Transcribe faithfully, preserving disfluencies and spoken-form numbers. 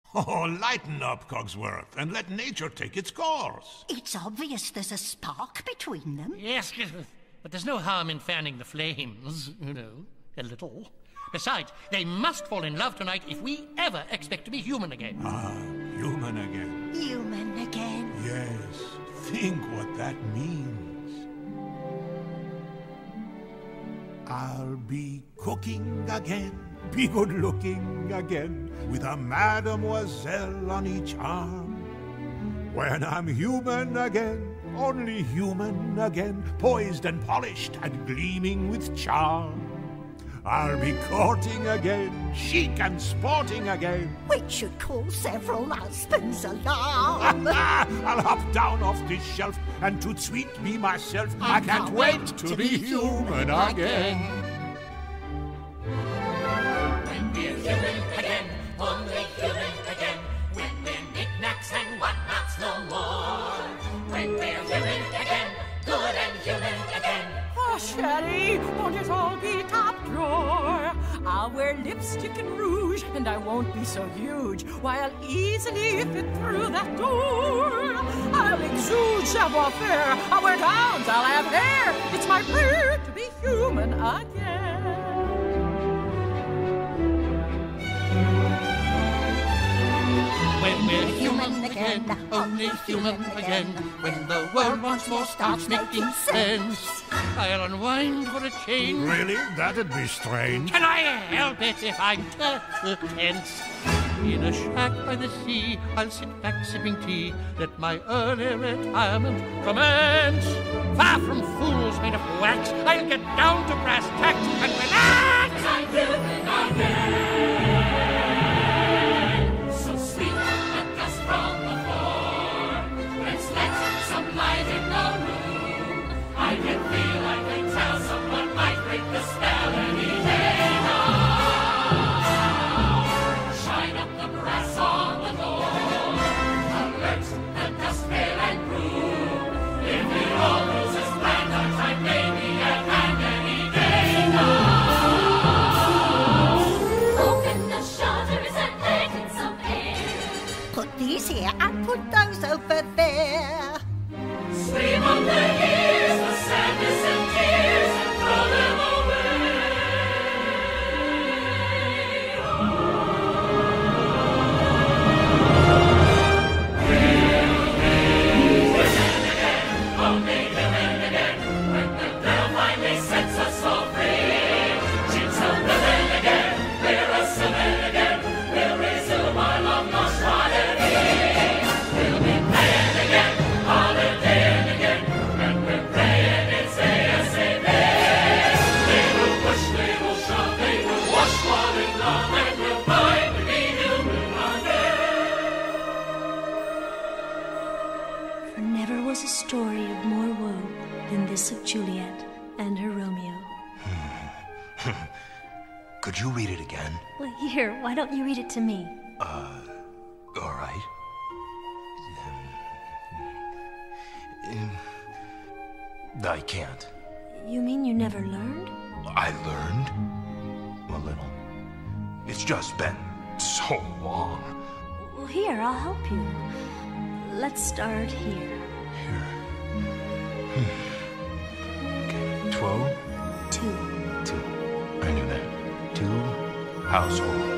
Oh, lighten up, Cogsworth, and let nature take its course. It's obvious there's a spark between them. Yes, but there's no harm in fanning the flames, you know, a little. Besides, they must fall in love tonight if we ever expect to be human again. Ah, human again. Human again. Yes, think what that means. I'll be cooking again, be good looking again, with a mademoiselle on each arm. When I'm human again, only human again, poised and polished and gleaming with charm. I'll be courting again, chic and sporting again. Which should call several husbands alarm. I'll hop down off this shelf and toot sweet be myself. I, I can't wait, wait to, to be human again. When we're human again, only human again. When we're knickknacks and whatnots no more. When we're human again, good and human again. Oh, Sherry, won't it all be top drawer? I'll wear lipstick and rouge, and I won't be so huge, while I'll easily fit through that door. I'll exude savoir-faire, I'll wear gowns, I'll have hair. It's my prayer to be human again. When we're human again, only human again, when the world once more starts making sense, I'll unwind for a change. Really? That'd be strange. Can I help it if I'm tense? In a shack by the sea, I'll sit back sipping tea, let my early retirement commence. Far from fools made of wax, I'll get down to brass tacks and relax. I'm human again. So sweet a gust from the floor. Let's let some light in the room. I can feel I can tell someone might break the spell any day now. Shine up the brass on the door. Alert the dust pale and broom. If it all goes as planned, our time may be at hand any day now. Open the shutters and let in some air. Put these here and put those over there. Sweep up the years, the sadness and tears, and throw them away. Human again, only human again. When the girl finally sets us all free, she's a villain again, we're a civil again. We'll resume our long lost odyssey. We'll be playing again, holidaying again. When we're praying, it's A S A P. They will push, they will shove, they will wash, fall in love, and we'll find to be human again. For never was a story of more woe than this of Juliet and her Romeo. Could you read it again? Well, here, why don't you read it to me? Uh, all right. Um, I can't. You mean you never learned? I learned a little. It's just been so long. Well, here, I'll help you. Let's start here. Here. Okay. Twelve? Two. Two. I knew that. Two households.